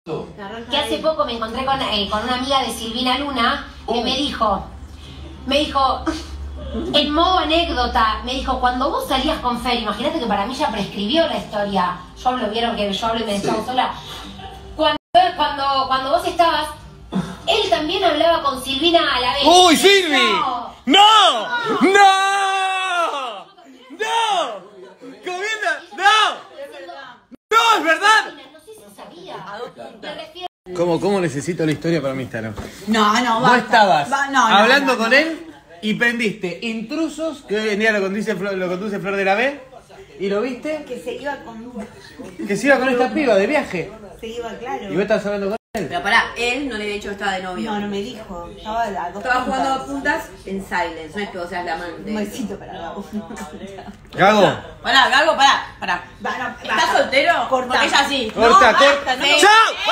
Que hace poco me encontré con una amiga de Silvina Luna que me dijo, en modo anécdota, me dijo, cuando vos salías con Fer, imagínate que para mí ya prescribió la historia, vieron que yo hablo y me deshago sola, cuando vos estabas, él también hablaba con Silvina a la vez. ¡Uy, Silvi! ¡No! ¡No! ¡No! ¡Comienda! ¡No! ¡No, es verdad! No sé si sabía. Me refiero... ¿Cómo necesito la historia para mi Instagram? No, basta. Vos estabas hablando con no. él y prendiste Intrusos, que hoy en día lo conduce Flor de la B, y lo viste Que se iba con... que se iba con esta piba de viaje. Se iba, claro. Y vos estabas hablando con él. Pero pará, él no le había dicho que estaba de novio. No me dijo. Estaba a las dos Estaba jugando a puntas. puntas en silence, no es que vos seas la amante. Un besito para Gabo. Gago. Pará, Gago, pará. Bueno, ¿Estás soltero? Corta. Porque ella sí. Corta, No, corta. basta, no. ¡Chao!